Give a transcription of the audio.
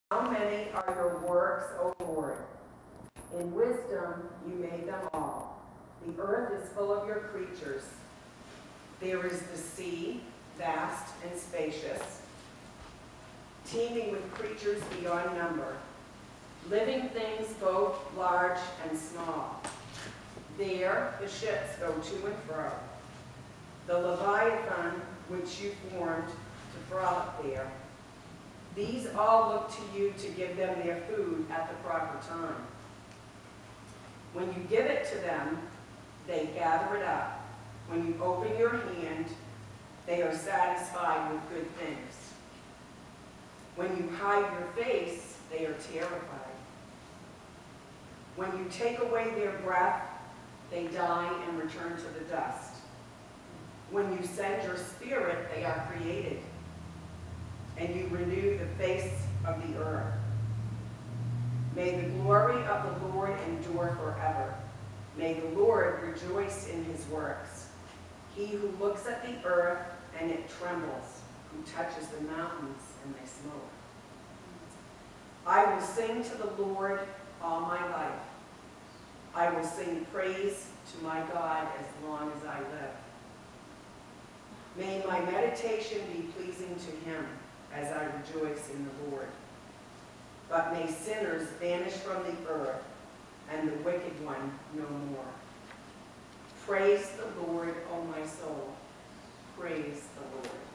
How many are your works, O Lord? In wisdom you made them all. The earth is full of your creatures. There is the sea, vast and spacious, teeming with creatures beyond number, living things both large and small. There the ships go to and fro. The Leviathan, which you formed to frolic there. These all look to you to give them their food at the proper time. When you give it to them, they gather it up. When you open your hand, they are satisfied with good things. When you hide your face, they are terrified. When you take away their breath, they die and return to the dust. When you send your spirit, they are created, and you renew the face of the earth. May the glory of the Lord endure forever. May the Lord rejoice in his works. He who looks at the earth and it trembles, who touches the mountains and they smoke. I will sing to the Lord all my life. I will sing praise to my God as long as I live. May my meditation be pleasing to him as I rejoice in the Lord. But may sinners vanish from the earth and the wicked one no more. Praise the Lord, O my soul. Praise the Lord.